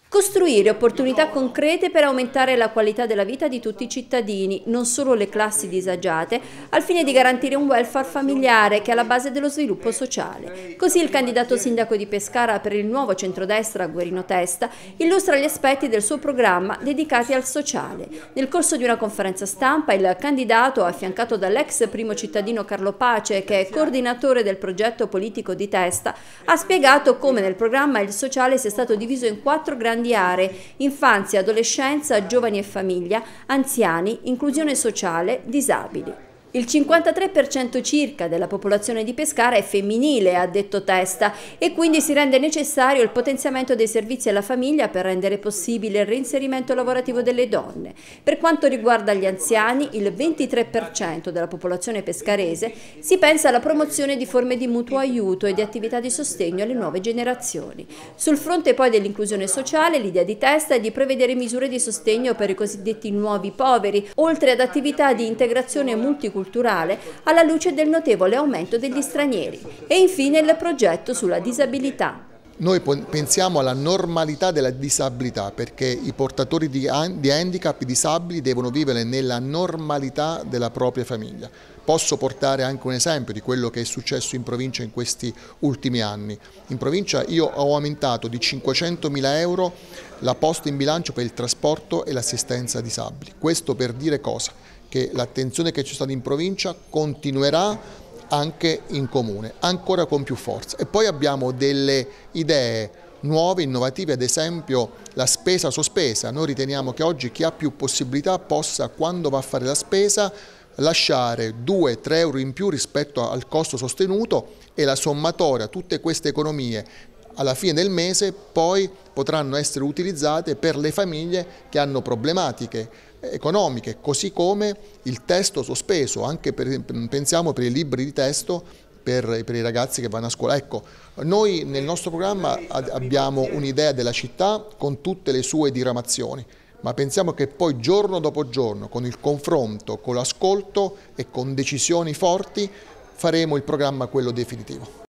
Costruire opportunità concrete per aumentare la qualità della vita di tutti i cittadini, non solo le classi disagiate, al fine di garantire un welfare familiare che è alla base dello sviluppo sociale. Così il candidato sindaco di Pescara per il nuovo centrodestra, Guerino Testa, illustra gli aspetti del suo programma dedicati al sociale. Nel corso di una conferenza stampa, il candidato, affiancato dall'ex primo cittadino Carlo Pace, che è coordinatore del progetto politico di Testa, ha spiegato come nel programma il sociale sia stato diviso in 4 grandi aree: infanzia, adolescenza, giovani e famiglia, anziani, inclusione sociale, disabili. Il 53% circa della popolazione di Pescara è femminile, ha detto Testa, e quindi si rende necessario il potenziamento dei servizi alla famiglia per rendere possibile il reinserimento lavorativo delle donne. Per quanto riguarda gli anziani, il 23% della popolazione pescarese si pensa alla promozione di forme di mutuo aiuto e di attività di sostegno alle nuove generazioni. Sul fronte poi dell'inclusione sociale, l'idea di Testa è di prevedere misure di sostegno per i cosiddetti nuovi poveri, oltre ad attività di integrazione multiculturale alla luce del notevole aumento degli stranieri. E infine il progetto sulla disabilità. Noi pensiamo alla normalità della disabilità, perché i portatori di handicap, i disabili, devono vivere nella normalità della propria famiglia. Posso portare anche un esempio di quello che è successo in provincia in questi ultimi anni. In provincia io ho aumentato di 500.000 euro la posta in bilancio per il trasporto e l'assistenza disabili. Questo per dire cosa? Che l'attenzione che c'è stata in provincia continuerà anche in comune, ancora con più forza. E poi abbiamo delle idee nuove, innovative, ad esempio la spesa sospesa. Noi riteniamo che oggi chi ha più possibilità possa, quando va a fare la spesa, lasciare 2-3 euro in più rispetto al costo sostenuto, e la sommatoria, tutte queste economie, alla fine del mese poi potranno essere utilizzate per le famiglie che hanno problematiche economiche, così come il testo sospeso, anche pensiamo per i libri di testo per i ragazzi che vanno a scuola. Ecco, noi nel nostro programma abbiamo un'idea della città con tutte le sue diramazioni, ma pensiamo che poi giorno dopo giorno, con il confronto, con l'ascolto e con decisioni forti, faremo il programma quello definitivo.